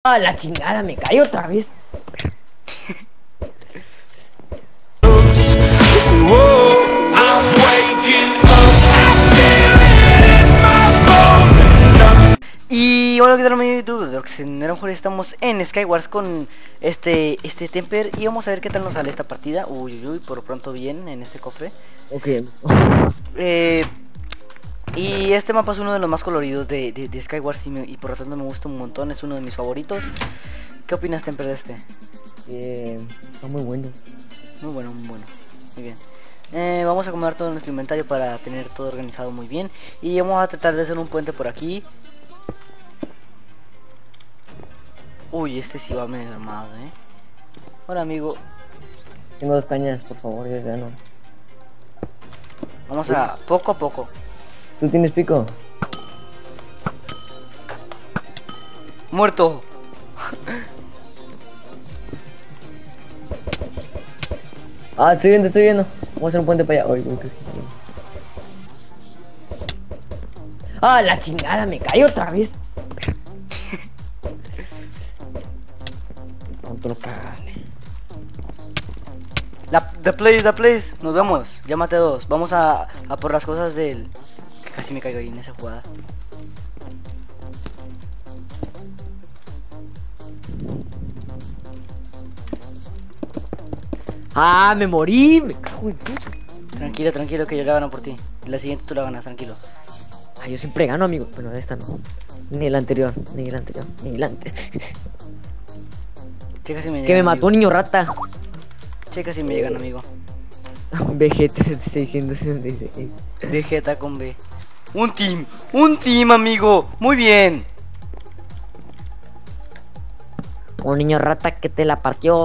Ah, la chingada, me caí otra vez. Y hola, ¿qué tal amigos de YouTube? De Oxenero, estamos en Skywars con este Temper y vamos a ver qué tal nos sale esta partida. Uy, uy, por lo pronto bien en este cofre. Ok. Y este mapa es uno de los más coloridos de Skywars y por lo tanto me gusta un montón, es uno de mis favoritos. ¿Qué opinas, Temper, de este? Está muy bueno. Muy bueno, muy bueno. Muy bien. Vamos a acomodar todo nuestro inventario para tener todo organizado muy bien. Y vamos a tratar de hacer un puente por aquí. Uy, este sí va medio armado, Hola, amigo. Tengo 2 cañas, por favor, yo gano. Vamos a poco a poco. ¿Tú tienes pico? Muerto. Ah, estoy viendo, estoy viendo. Vamos a hacer un puente para allá. Ah, la chingada, me caí otra vez. Pronto lo cagan. The place. Nos vemos. Ya maté 2. Vamos a por las cosas del... Que casi me caigo ahí en esa jugada. Ah, me morí. Me cago en puto. Tranquilo, tranquilo, que yo la gano por ti. La siguiente tú la ganas, tranquilo. Ah, yo siempre gano, amigo. Pero esta no. Ni el anterior, ni el anterior, ni el antes. Checa si me llegan, Que me mató un amigo. niño rata. Checa si me llegan, amigo. VGT 666. Vegeta con B. Un team, amigo. Muy bien. Un niño rata que te la partió.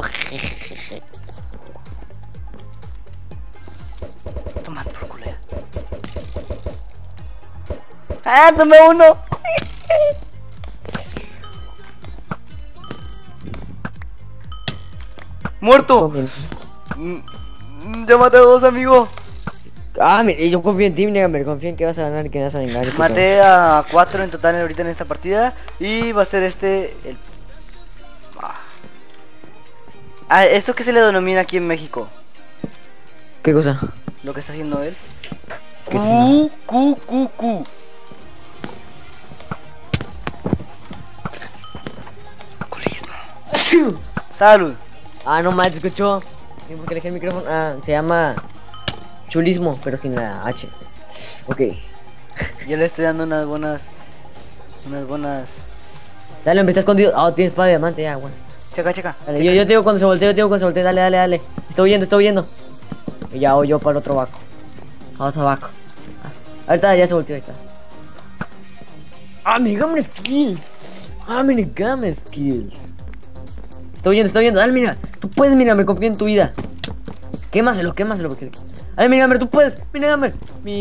Toma por culera. ¡Ah, tomé uno! ¡Muerto! Ya maté a 2, amigo. Ah, mire, yo confío en ti, Negamer. Confío en que vas a ganar y que vas a vengar. Maté a 4 en total ahorita en esta partida. Y va a ser este el... ¿esto qué se le denomina aquí en México? ¿Qué cosa? Lo que está haciendo él. ¿Qué es Q. Alcoholismo. Salud. Ah, no más, escuchó. ¿Por qué elegí el micrófono? Ah, se llama chulismo, pero sin la H. Ok. Yo le estoy dando unas buenas. Dale, hombre, está escondido. Ah, tienes espada de diamante, ya, bueno. Checa. Dale, yo te digo cuando se voltee, dale. Estoy huyendo. Y ya voy yo para el otro vaco. A otro vaco. Ahorita ya se volteó, ahí está. Ah, mi gamer skills. Estoy huyendo, dale, mira. Tú puedes, mira, me confío en tu vida. Quémaselo, porque... Dale, mi gamer, tú puedes. Mi gamer.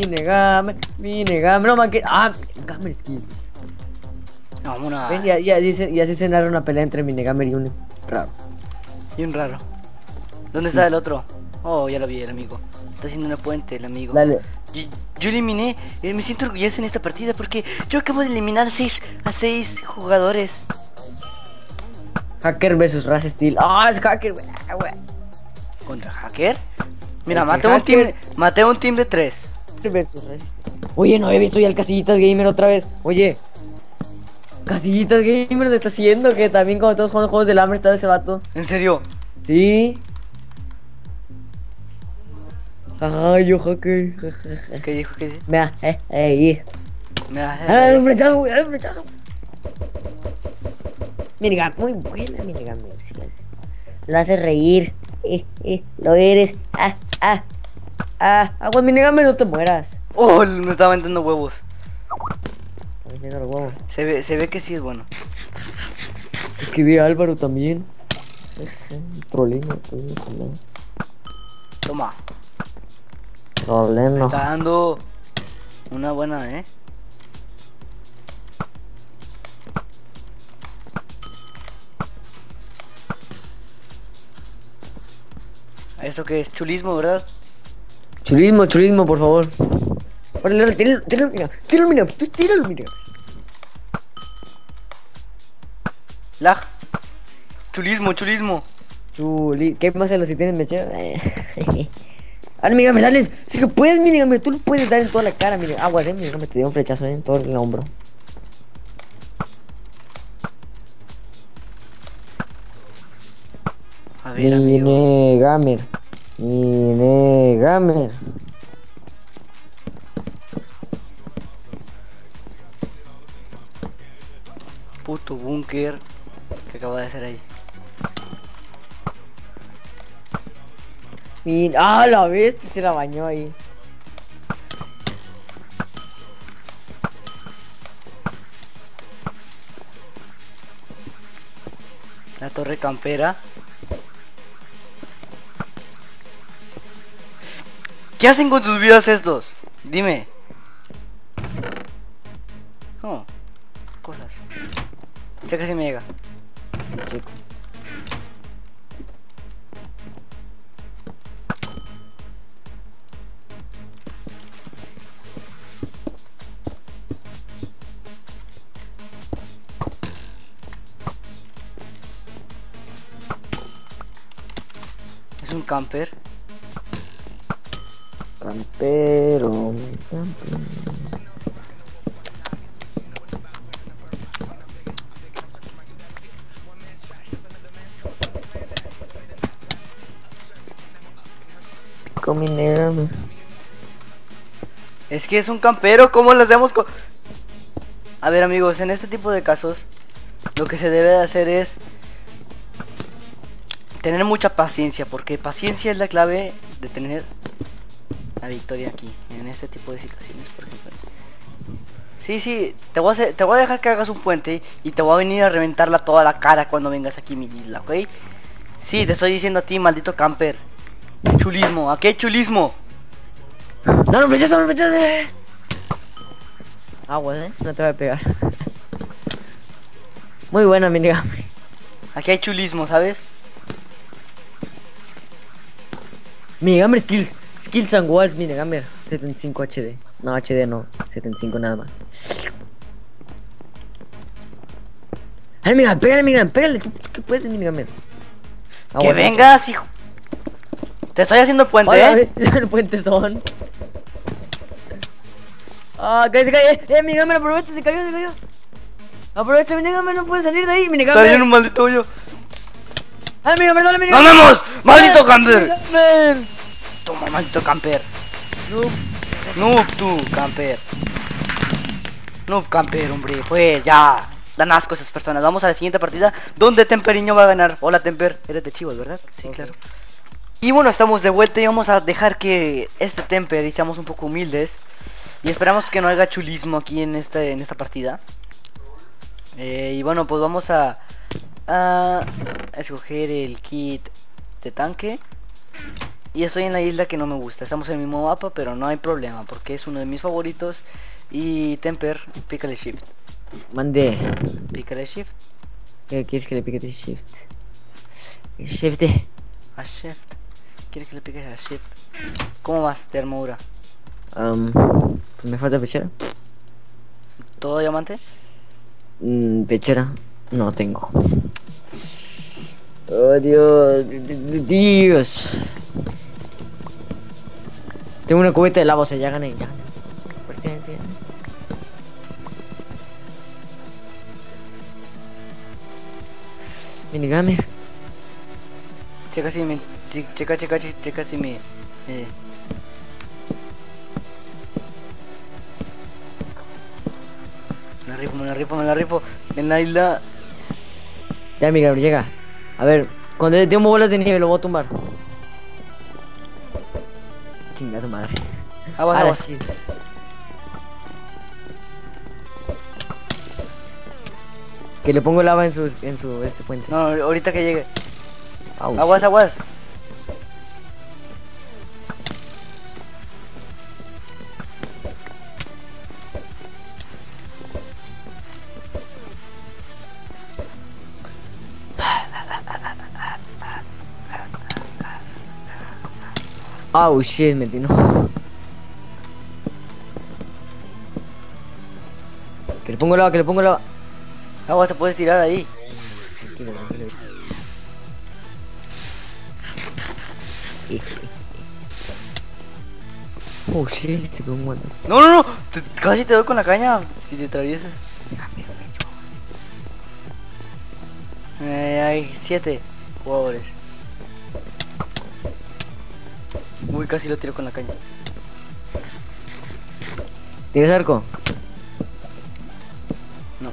No, man, que... Ah, gamer skills. No, una... Ven, y así se narra una pelea entre Minegamer y un raro. Y un raro. ¿Dónde está el otro? Oh, ya lo vi, el amigo. Está haciendo una puente, el amigo. Dale. Yo eliminé, me siento orgulloso en esta partida porque yo acabo de eliminar a 6 jugadores. Hacker versus Race Steel. Ah, es hacker, güey. ¿Contra hacker? Mira, Ese maté un team de 3. Versus Race Steel. Oye, no había visto ya el Casillitas Gamer otra vez. Oye. Casillitas Gamer, ¿lo está haciendo? Que también cuando estamos jugando juegos del hambre estaba ese vato. ¿En serio? Sí. Ay, yo hacker. ¿Qué dijo? Mira, Mira, dale un flechazo, güey, dale un flechazo. Minigun, muy buena Minigun, sí. Lo haces reír. Lo eres. Agua Minigun, no te mueras. Oh, me estaba aventando huevos. Los huevos. Se ve que sí es bueno. Escribí a Álvaro también. Trolino. Toma. Trolino. Está dando una buena, ¿Eso qué es? Chulismo, ¿verdad? Chulismo, por favor. Órale, tíralo, mira. Tú tíralo, mira. Lag. Chulismo, chulismo. ¿Qué más se los si tienen mechero? Ahora, mira, me sales. Sí que puedes, mira, tú lo puedes dar en toda la cara, mira. Aguas, mira, me te dio un flechazo en todo el hombro. A ver, amigo. Gamer. Gamer. Puto búnker. ¿Qué acabo de hacer ahí? Mira, la bestia se la bañó ahí. La torre campera. ¿Qué hacen con sus vidas estos? Dime. Oh, cosas. Checa si me llega. Chico. Es un camper. Campero. Combiname. Es que es un campero. ¿Cómo lo hacemos con...? A ver, amigos, en este tipo de casos lo que se debe de hacer es tener mucha paciencia, porque paciencia es la clave de tener la victoria aquí, en este tipo de situaciones, por ejemplo. Sí, te voy a dejar que hagas un puente y te voy a venir a reventarla toda la cara cuando vengas aquí a mi isla, ¿ok? Sí, te estoy diciendo a ti, maldito camper. Chulismo, ¿a qué chulismo? No, flechazo, no, flechazo. Agua, no te voy a pegar. Muy buena, miniga. Aquí hay chulismo, ¿sabes? Minigamer skills. Skills and walls, minigamer. 75 HD. No, HD no. 75 nada más. Ay, mira, pégale. ¿Qué puedes, minigamer? Que vengas, hijo. Te estoy haciendo el puente, Hola, el puente son. Ah, se cae. Minigamer, aprovecha, se cayó. Aprovecha, minigamer, no puede salir de ahí, minigamer. Está bien un maldito hoyo. Ay, minigamer, dale, minigamer. ¡Vamos! ¡Maldito camper! Minigamer. Toma, maldito camper. Noob, tú, camper. Noob, camper, hombre. Pues ya. Dan asco esas personas. Vamos a la siguiente partida donde Temperiño va a ganar. Hola, Temper. Eres de Chivas, ¿verdad? Sí, okay. Claro. Y bueno, estamos de vuelta y vamos a dejar que este Temper y seamos un poco humildes. Y esperamos que no haya chulismo aquí en esta partida. Y bueno, pues vamos a escoger el kit de tanque. Y estoy en la isla que no me gusta. Estamos en el mismo mapa, pero no hay problema, porque es uno de mis favoritos. Y Temper, pícale shift. Mande. Pícale shift. ¿Qué quieres que le pique shift? Shift. A shift. ¿Quieres que le piques a shift? ¿Cómo vas de armadura? Pues me falta pechera. ¿Todo diamante? Pechera. No tengo. Oh, Dios. Tengo una cubeta de lava, o sea, ya gané. Minigamer. Checa si me... Checa si me... Me la rifo. En la isla... Ya, Minigamer, llega. A ver, cuando le tengo bolas de nieve lo voy a tumbar. Chinga tu madre. Aguas. Sí. Que le pongo lava en su este puente. No, ahorita que llegue. Au, Aguas. Oh shit, me tino. Que le pongo lava. Aguas, te puedes tirar ahí. tranquilo, tranquilo. Oh shit, se pegó un guantazo. No, no, no. Casi te doy con la caña si te atraviesas. Hay 7 jugadores. Uy, casi lo tiro con la caña. ¿Tienes arco? No.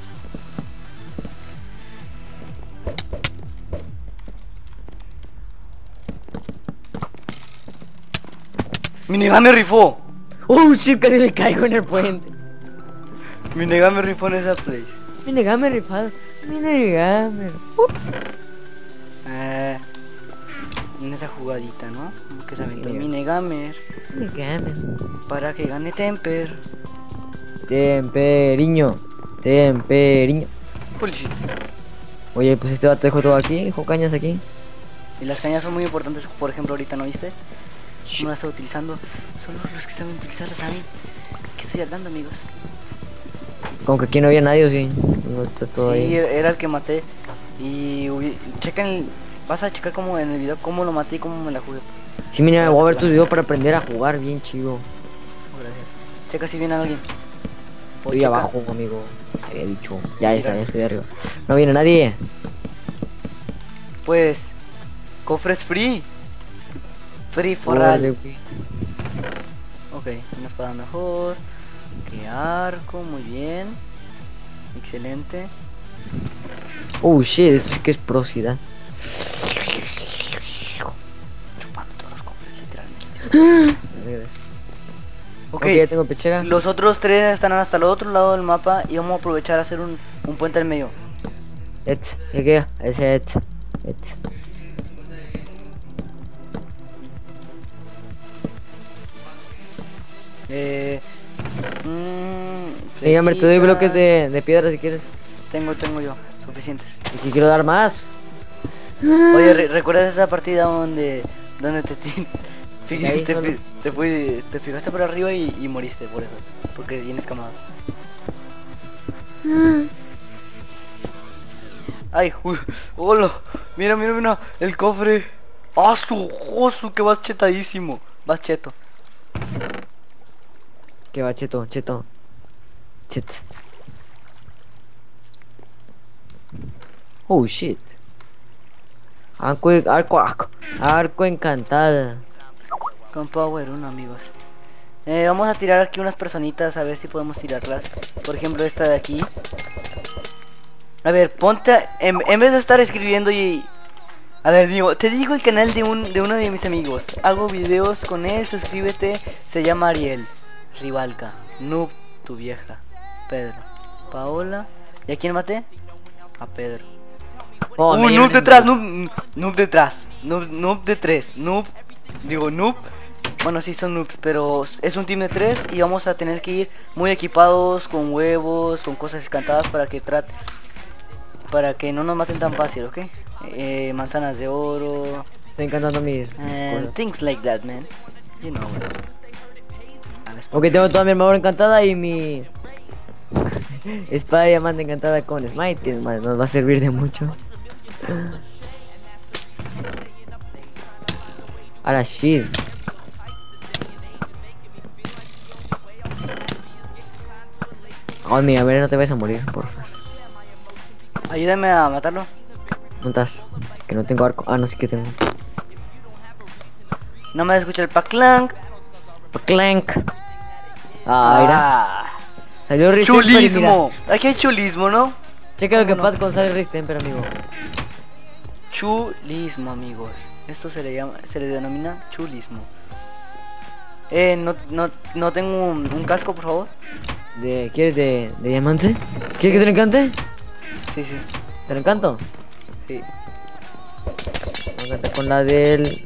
Mi nega me rifó. Oh shit, casi me caigo en el puente. Mi nega me rifó en esa place. Mine gamer rifado. Mine gamer. En esa jugadita, ¿no? Que se aventó Mine Gamer Mine gamer. para que gane Temper. Temperiño. Temperiño. Holy shit. Oye, pues este vato dejó todo aquí, dejó cañas aquí. Y las cañas son muy importantes, por ejemplo, ahorita, ¿no viste? No las está utilizando. Solo los que saben utilizarlas saben que estoy hablando, amigos. Como que aquí no había nadie, ¿o sí? No está todo Sí, ahí. era el que maté. Y chequen, vas a checar como en el video cómo lo maté y cómo me la jugué. Sí, mira, voy a ver tus videos para aprender a jugar bien chido. Gracias. Checa si viene alguien. O Estoy checa. abajo, amigo. Te había dicho. Ya está, ya estoy arriba. No viene nadie. Pues, cofres free. Free for Órale, all. güey. Ok, una espada mejor. Que arco, muy bien. Excelente. Oh shit, esto sí que es prosidad. Chupando todos los cofres, literalmente. Ok, Ok, ya tengo pechera. los otros 3 están hasta el otro lado del mapa y vamos a aprovechar a hacer un puente al medio. ¿Qué queda? Ese Dígame, te doy bloques de piedra si quieres. Tengo yo, suficientes. Y que quiero dar más. Oye, ¿recuerdas esa partida donde Ahí solo. te fijaste por arriba y moriste por eso? Porque tienes camada. Ay, hola, mira, el cofre. ¡Ah, su que vas chetadísimo! Vas cheto. Que va, cheto. Chet. Oh shit. Arco encantada. Con Power 1, amigos. Vamos a tirar aquí unas personitas a ver si podemos tirarlas. Por ejemplo, esta de aquí. A ver, ponte en vez de estar escribiendo y... A ver, te digo el canal de uno de mis amigos. Hago videos con él, suscríbete. Se llama Ariel Rivalca. Noob, tu vieja. Pedro, Paola. ¿Y a quién maté? A Pedro. Oh, Noob detrás, noob detrás. Noob de 3. Noob. Bueno, sí son noobs, pero es un team de 3 y vamos a tener que ir muy equipados con huevos, con cosas encantadas para que no nos maten tan fácil, ¿ok? Manzanas de oro. Estoy encantando mis cosas. Things like that, man. You know. Ok, tengo toda mi armadura encantada y mi espada de diamante encantada con smite, que nos va a servir de mucho. A la shit. Oh, mira, a ver, no te vayas a morir, porfas. Ayúdame a matarlo. ¿Dónde estás? Que no tengo arco. Ah, no, sí que tengo. No me escucha el paclank. Clank. Ah, mira. Salió Riz Temper y mira. Chulismo. Aquí hay chulismo, ¿no? Checa lo que no? pasa con sale Riz Temper, amigo. Chulismo, amigos. Esto se le denomina chulismo. No tengo un casco, por favor. ¿Quieres de diamante? ¿Quieres que te lo encante? Sí. ¿Te lo encanto? Sí. Me encanta con la del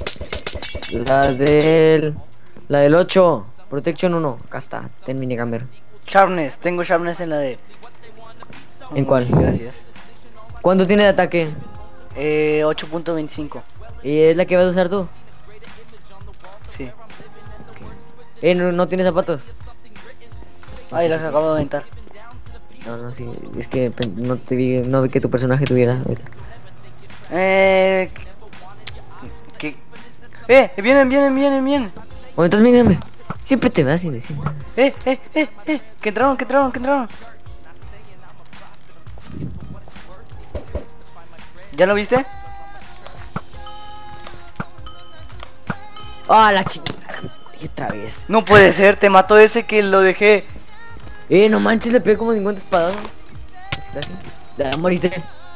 8. Protection 1. Acá está. Ten minigamer. Sharpness. Tengo sharpness en la de... ¿En cuál? Gracias. ¿Cuánto tiene de ataque? 8.25. ¿Y es la que vas a usar tú? Sí. No tiene zapatos. Ay, las acabo de aventar. No, sí, es que no vi que tu personaje tuviera ahorita. Que... vienen. Bueno, entonces mírame. Siempre te vas sin decir nada. Que entraron. ¿Ya lo viste? ¡Ah, la chingada! Y otra vez. No puede ser, te mató ese que lo dejé. No manches, le pegué como 50 espadazos. Casi. Ya moriste.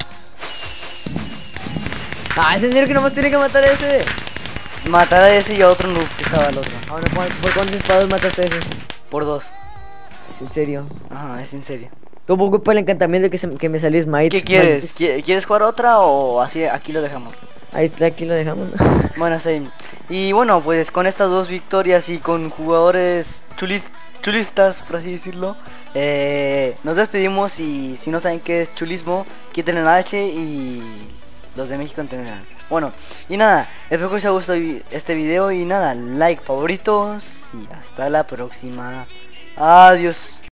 Es en serio que nomás tiene que matar a ese. Matar a ese y a otro noob que estaba al otro. Ahora, ¿por cuántos espadas mataste a ese? Por 2. Es en serio. Ajá, es en serio. Tuvo culpa el encantamiento que me salió Smite. ¿Qué quieres? ¿Quieres jugar otra o así aquí lo dejamos? Ahí está, aquí lo dejamos. Bueno, sí. Y bueno, pues con estas 2 victorias y con jugadores chulistas, por así decirlo, nos despedimos. Y si no saben qué es chulismo, quiten el H y los de México entenderán. Bueno, y nada, espero que os haya gustado este video y nada, like, favoritos y hasta la próxima. Adiós.